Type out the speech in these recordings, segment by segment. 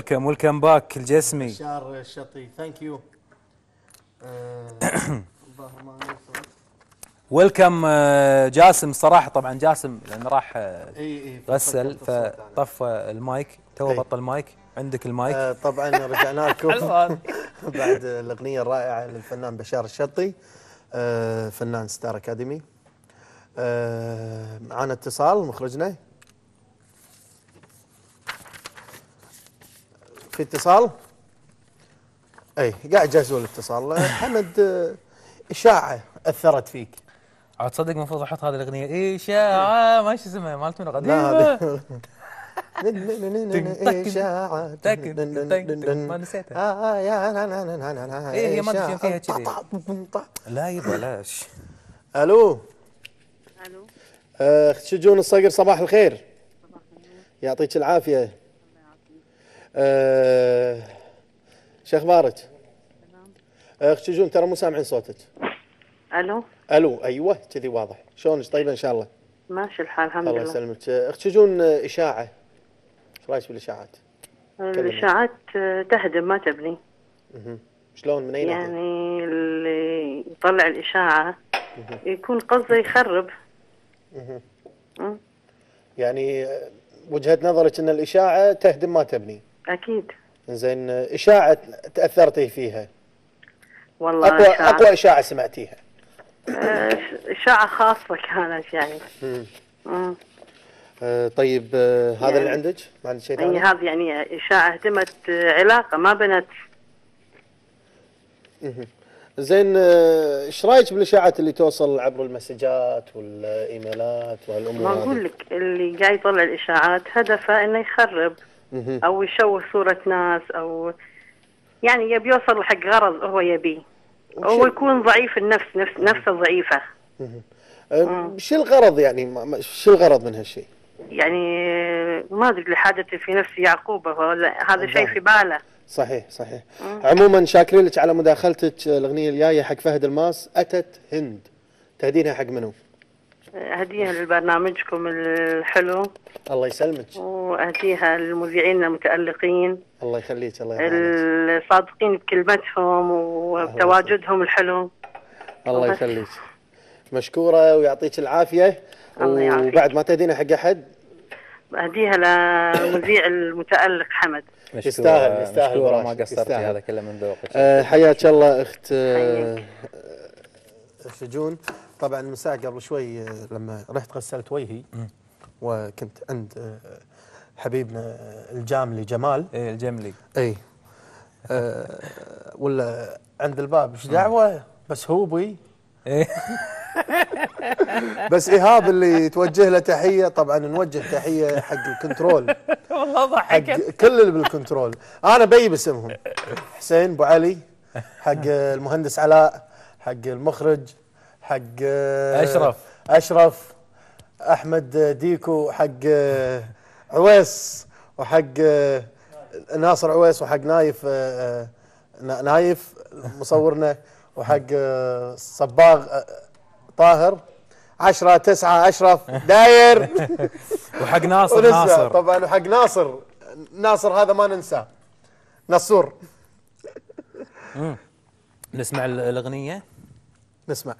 ويلكم باك الجسمي. بشار الشطي ثانك يو. الظاهر ما يوصل. ويلكم جاسم صراحه، طبعا جاسم لانه راح غسل فطفى المايك، تو بطل المايك. عندك المايك. طبعا رجعنا لكم بعد الاغنيه الرائعه للفنان بشار الشطي، فنان ستار اكاديمي. معنا اتصال مخرجنا. في اتصال؟ اي قاعد جهزوا الاتصال. حمد، اشاعه اثرت فيك. عاد تصدق المفروض احط هذه الاغنيه اشاعه، ما شو اسمها مالت من قديمه. لا اشاعه ما نسيتها. هي ما ادري فيها كذي. لا يبلاش. الو الو. اخت شجون الصقر، صباح الخير. صباح النور. يعطيك العافيه. الله يعافيك. شو اخبارك؟ تمام. اخت شجون ترى مو سامعين صوتك. الو. الو ايوه كذي واضح. شلونك؟ طيبه ان شاء الله. ماشي الحال الحمد الله لله. يسلمك. اخت شجون، اشاعه، ايش رايك بالاشاعات؟ الاشاعات تهدم ما تبني. شلون؟ من اي ناحيه؟ يعني اللي يطلع الاشاعه يكون قصده يخرب. يعني وجهه نظرك ان الاشاعه تهدم ما تبني. اكيد. زين، اشاعه تاثرتي فيها؟ والله اقوى اشاعه سمعتيها؟ اشاعه خاصه كانت يعني. طيب، هذا يعني اللي عندك؟ ما عندك شيء ثاني؟ هذا يعني اشاعه هدمت علاقه ما بنت. زين، ايش رايك بالاشاعات اللي توصل عبر المسجات والايميلات وهالامور ما هذه؟ اقول لك اللي قاعد يطلع الاشاعات هدفه انه يخرب او يشوه صوره ناس، او يعني يبي يوصل حق غرض هو يبيه. هو يكون ضعيف النفس، نفسه ضعيفه. شو الغرض يعني؟ شو الغرض من هالشيء؟ يعني ما ادري اللي حادث في نفس يعقوب هذا شيء في باله. صحيح صحيح. عموما شاكرين لك على مداخلتك. الاغنيه الجايه حق فهد الماس، اتت هند، تهدينها حق منو؟ اهديها لبرنامجكم الحلو. الله يسلمك. واهديها للمذيعين المتالقين. الله يخليك. الله يرحمك. الصادقين بكلمتهم وتواجدهم الحلو. الله يخليك. مشكوره ويعطيك العافيه. الله يعافيك. وبعد ما تهدينا حق احد اهديها للمذيع المتالق حمد. يستاهل ما قصرتي، هذا كله من ذوقك. حياك الله اخت شجون. طبعا من ساعه قبل شوي لما رحت غسلت وجهي وكنت عند حبيبنا الجاملي جمال. ايه الجملي. اي ولا عند الباب ايش دعوه، بس هو بي. ايه بس ايهاب اللي توجه له تحيه. طبعا نوجه تحيه حق الكنترول. والله ضحكت. كل اللي بالكنترول انا بي باسمهم: حسين ابو علي، حق المهندس علاء، حق المخرج، حق اشرف، احمد ديكو، حق عويس، وحق ناصر عويس، وحق نايف مصورنا، وحق صباغ طاهر 10 9 اشرف داير وحق ناصر طبعا، وحق ناصر هذا ما ننساه، نصور. نسمع الاغنيه. نسمع.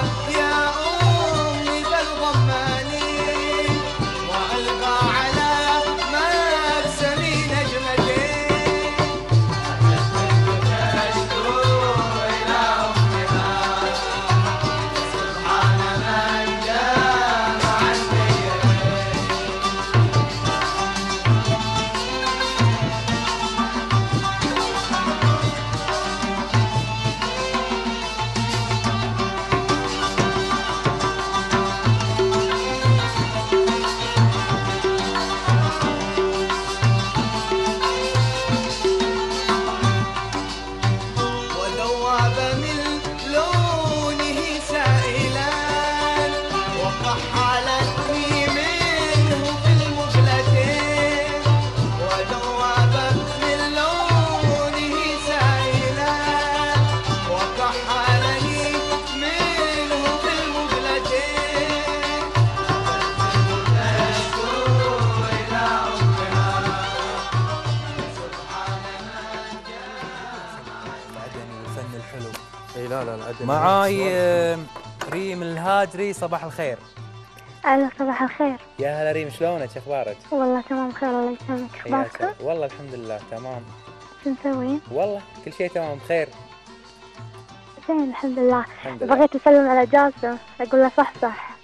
معاي ريم الهاجري. صباح الخير. أهلا صباح الخير. يا هلا ريم، شلونك؟ اخبارك؟ والله تمام بخير الله يسلمك. اخبارك؟ والله الحمد لله تمام. شو مسوين؟ والله كل شيء تمام بخير. زين الحمد لله. بغيت اسلم على جاسم اقول له صح صح.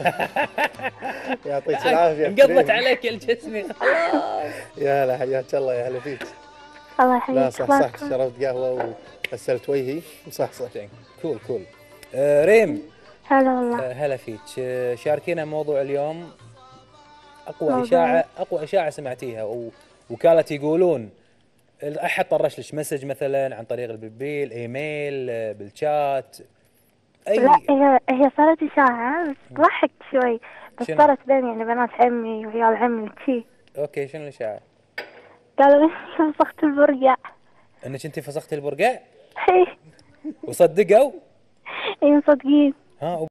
يعطيك العافيه. انقضت عليك الجسمي خلاص. يا هلا حياك الله، يا هلا فيك. الله يحييك. لا صح صح، شربت قهوه وغسلت وجهي وصح صح. كول كول. ريم هلا والله. هلا فيك. شاركينا موضوع اليوم. اقوى اشاعه سمعتيها وكالة يقولون احد طرش لك مسج مثلا عن طريق البيل، ايميل، بالشات، لا هي صارت اشاعه بس ضحكت شوي، بس صارت بين يعني بنات عمي وعيال عمي وشي. اوكي شنو الاشاعه؟ قالوا اني فسخت البرقع. انك انت فسختي البرقع؟ اي. وصدقوا؟ اي مصدقين. ها